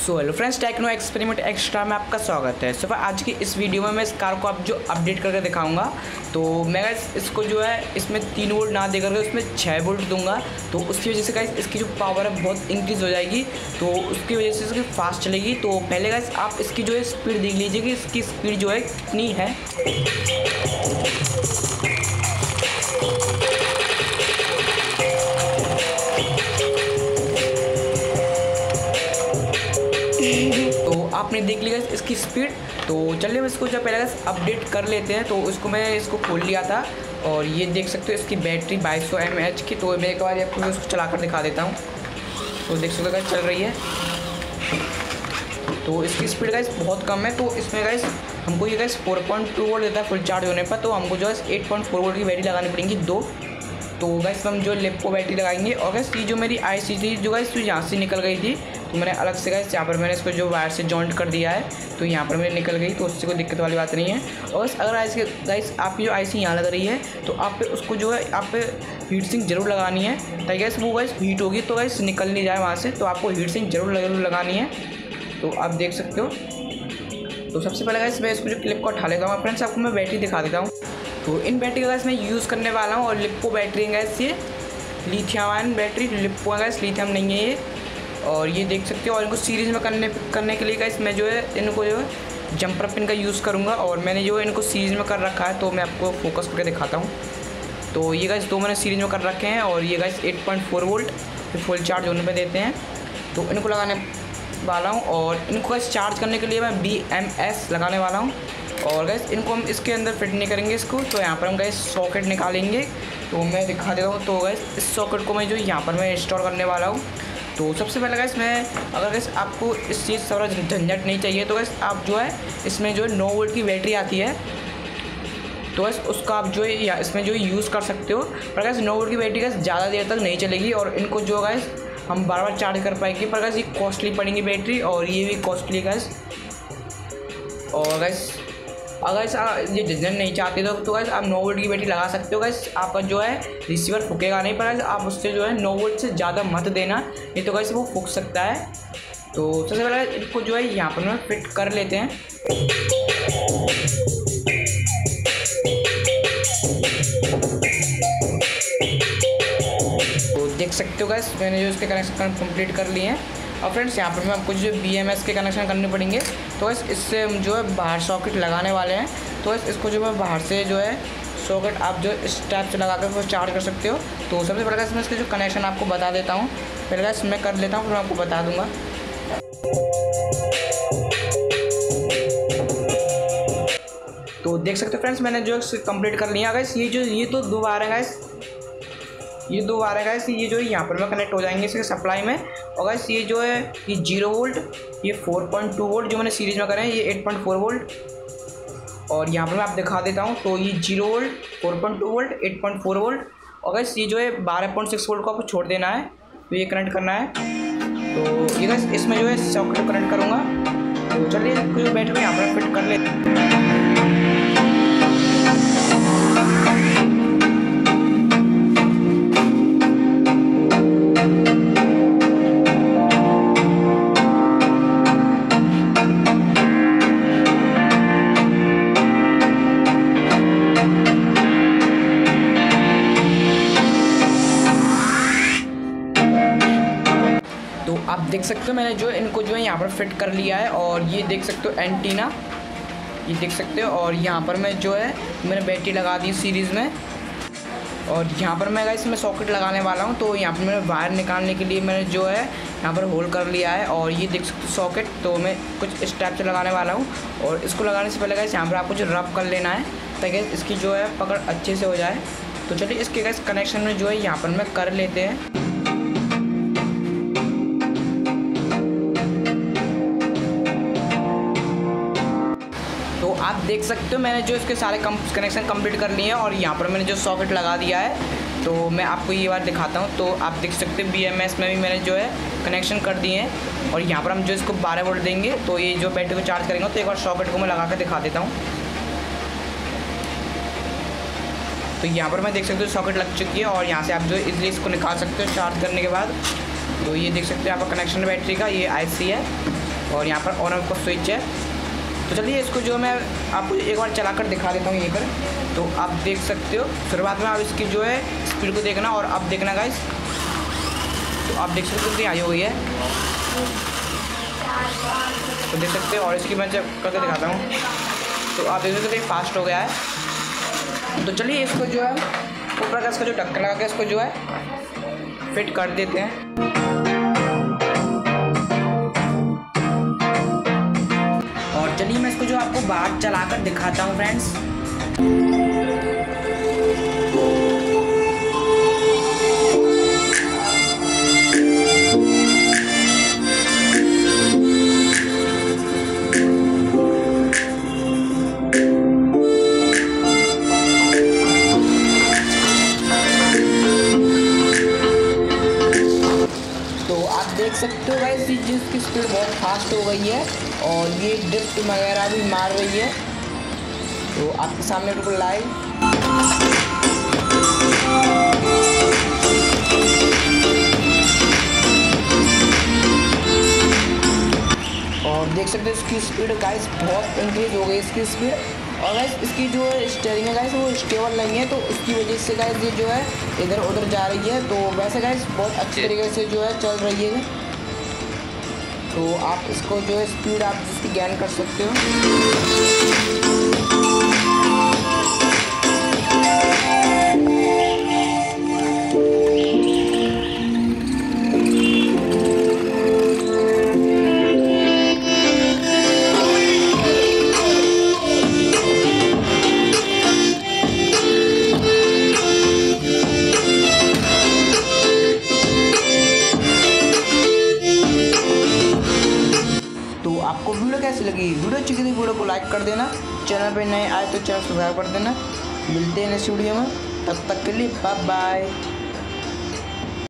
सो hello friends, Techno Experiment Extra में आपका स्वागत है। सो आज की इस वीडियो में मैं इस कार को आप जो अपडेट करके दिखाऊंगा। तो मैं इसको जो है इसमें 3 वोल्ट ना देकर के उसमें 6 वोल्ट दूंगा। तो उसकी वजह से गाइस इसकी जो पावर है बहुत इंक्रीज़ हो जाएगी। तो उसकी वजह से इसकी फास्ट चलेगी। तो पहले गाइस आप इसकी जो है स्पीड देख लीजिए कि इसकी स्पीड जो है कितनी है। तो आपने देख लिया इसकी स्पीड। तो चलिए हम इसको जब पहले अपडेट कर लेते हैं। तो इसको खोल लिया था और ये देख सकते हो इसकी बैटरी 2200 mAh की। तो मैं एक बार आपको उसको चलाकर दिखा देता हूँ। तो देख सकते हो चल रही है। तो इसकी स्पीड गाइस बहुत कम है। तो इसमें गाइस हमको ये गाइस 4.2 वोल्ट देता है फुल चार्ज होने पर। तो हमको जो है 8.4 वोल्ट की बैटरी लगानी पड़ेंगी 2। तो गैस हम जो लिप्पो बैटरी लगाएंगे। और गैस ये जो मेरी आईसी थी जो गैस यहाँ से निकल गई थी, तो मैंने अलग से गैस यहाँ पर मैंने इसको जो वायर से जॉइंट कर दिया है। तो यहाँ पर मैंने निकल गई, तो उससे कोई दिक्कत वाली बात नहीं है। और अगर गैस आपकी जो आईसी यहाँ लग रही है तो आप पे उसको जो है आप पे हीट सिंक जरूर लगानी है, ताकि गैस वो गैस हीट होगी तो गैस निकल नहीं जाए वहाँ से। तो आपको हीट सिंक जरूर लगानी है। तो आप देख सकते हो। तो सबसे पहले गैस मैं इसको जो क्लिप को उठा लेता हूँ। फ्रेंड्स आपको मैं बैटरी दिखा देता हूँ। तो इन बैटरी का गैस मैं यूज़ करने वाला हूँ। और लिप्पो बैटरी है गैस, ये लिथियम आयन बैटरी लिप्पो है गैस, लिथियम नहीं है ये। और ये देख सकते हो। और इनको सीरीज में करने के लिए गैस मैं जो है इनको जो है जंपर पिन का यूज़ करूँगा। और मैंने जो है इनको सीरीज में कर रखा है। तो मैं आपको फोकस करके दिखाता हूँ। तो ये गैस 2 मैंने सीरीज में कर रखे हैं। और ये गैस 8.4 वोल्ट फुल चार्ज होने पर देते हैं। तो इनको लगाने वाला हूँ। और इनको गैस चार्ज करने के लिए मैं BMS लगाने वाला हूँ। और गैस इनको हम इसके अंदर फिट नहीं करेंगे इसको। तो यहाँ पर हम गैस सॉकेट निकालेंगे। तो मैं दिखा देता हूँ। तो गैस इस सॉकेट को मैं जो यहाँ पर मैं इंस्टॉल करने वाला हूँ। तो सबसे पहले गैस मैं अगर गैस आपको इस चीज़ सारा झंझट नहीं चाहिए तो गैस आप जो है इसमें जो है 9 वोल्ट की बैटरी आती है। तो गैस उसका आप जो है या इसमें जो यूज़ कर सकते हो। पर गैस 9 वोल्ट की बैटरी गैस ज़्यादा देर तक नहीं चलेगी। और इनको जो गैस हम बार बार चार्ज कर पाएंगे। पर गैस ये कॉस्टली पड़ेंगी बैटरी, और ये भी कॉस्टली गैस। और गैस अगर ये झंझट नहीं चाहते तो गैस आप 9 वोल्ट की बैटरी लगा सकते हो। गैस आपका जो है रिसीवर फूकेगा नहीं। पर आप उससे जो है 9 वोल्ट से ज़्यादा मत देना, नहीं तो गैस वो फूक सकता है। तो सबसे पहले इनको जो है यहाँ पर मैं फिट कर लेते हैं। तो देख सकते हो गैस मैंने जो इसके कनेक्शन कंप्लीट कर लिए हैं। और फ्रेंड्स यहाँ पर मैं आपको जो BMS के कनेक्शन करने पड़ेंगे। तो बस इससे हम जो है बाहर सॉकेट लगाने वाले हैं। तो बस इसको जो मैं बाहर से जो है सॉकेट आप जो इस टाइप से लगा कर उसको चार्ज कर सकते हो। तो सबसे पहले मैं इसके जो कनेक्शन आपको बता देता हूँ। पहले गैस मैं कर लेता हूँ, फिर मैं आपको बता दूँगा। तो देख सकते हो फ्रेंड्स मैंने जो कंप्लीट कर लिया गैस। ये तो 2 वायर है गैस, ये 2 वायर है गैस। ये जो है यहाँ पर मैं कनेक्ट हो जाएंगे इसके सप्लाई में। और गैस ये जो है ये 0 वोल्ट, ये 4.2 वोल्ट जो मैंने सीरीज में करे हैं, ये 8.4 वोल्ट। और यहाँ पर मैं आप दिखा देता हूँ। तो ये 0 वोल्ट, 4.2 वोल्ट, 8.4 वोल्ट। और गैस ये जो है 12.6 वोल्ट को आपको छोड़ देना है। तो ये कनेक्ट करना है। तो ये गैस इसमें जो है सॉकेट कनेक्ट करूँगा। तो चलिए जो बैटरी यहाँ पर फिट कर लेते हैं। तो आप देख सकते हो मैंने जो इनको जो है यहाँ पर फिट कर लिया है। और ये देख सकते हो एंटीना, ये देख सकते हो। और यहाँ पर मैं जो है मैंने बैटरी लगा दी सीरीज़ में। और यहाँ पर मैं इसमें सॉकेट लगाने वाला हूँ। तो यहाँ पर मैंने वायर निकालने के लिए मैंने जो है यहाँ पर होल कर लिया है। और ये देख सकते हो सॉकेट। तो मैं कुछ इस टाइप से लगाने वाला हूँ। और इसको लगाने से पहले गैस यहाँ पर आपको जो रब कर लेना है, ताकि इसकी जो है पकड़ अच्छे से हो जाए। तो चलिए इसके गैस कनेक्शन में जो है यहाँ पर मैं कर लेते हैं। तो आप देख सकते हो मैंने जो इसके सारे कनेक्शन कंप्लीट कर लिए हैं। और यहाँ पर मैंने जो सॉकेट लगा दिया है। तो मैं आपको ये बार दिखाता हूँ। तो आप देख सकते हैं BMS में भी मैंने जो है कनेक्शन कर दिए हैं। और यहाँ पर हम जो इसको 12 वोल्ट देंगे। तो ये जो बैटरी को चार्ज करेंगे। तो एक बार सॉकेट को मैं लगा कर दिखा देता हूँ। तो यहाँ पर मैं देख सकते हो सॉकेट लग चुकी है। और यहाँ से आप जो इजीली इसको निकाल सकते हो चार्ज करने के बाद। तो ये देख सकते हो आपका कनेक्शन बैटरी का, ये IC है। और यहाँ पर ऑन ऑफ का स्विच है। तो चलिए इसको जो मैं आपको एक बार चला कर दिखा देता हूँ यहीं पर। तो आप देख सकते हो शुरुआत में आप इसकी जो है स्पीड को देखना और अब देखना गाइस। तो आप देख सकते हो कि आई हुई है, तो देख सकते हो। और इसकी मैं जब करके दिखाता हूँ तो आप देख सकते हो कि फास्ट हो गया है। तो चलिए इसको जो है ऊपर का इसका जो ढक्कन लगा के इसको जो है फिट कर देते हैं। और चलिए मैं इसको जो आपको बाहर चलाकर दिखाता हूँ फ्रेंड्स। देख सकते हो गाइस जिसकी स्पीड बहुत फास्ट हो गई है और ये ड्रिफ्ट वगैरह भी मार रही है। तो आपके सामने बिल्कुल लाइव और देख सकते हो इसकी स्पीड गाइस बहुत इंक्रीज हो गई इसकी स्पीड। और गाइस इसकी जो स्टीयरिंग है गाइस वो स्टेबल नहीं है, तो इसकी वजह से गाइस ये जो है इधर उधर जा रही है। तो वैसे गाइस बहुत अच्छी तरीके से जो है चल रही है। तो आप इसको जो है स्पीड आप जिसकी गेन कर सकते हो। तो आपको वीडियो कैसी लगी? वीडियो अच्छी लगी वीडियो को लाइक कर देना, चैनल पे नए आए तो चैनल सब्सक्राइब कर देना। मिलते हैं नेक्स्ट वीडियो में, तब तक के लिए बाय बाय।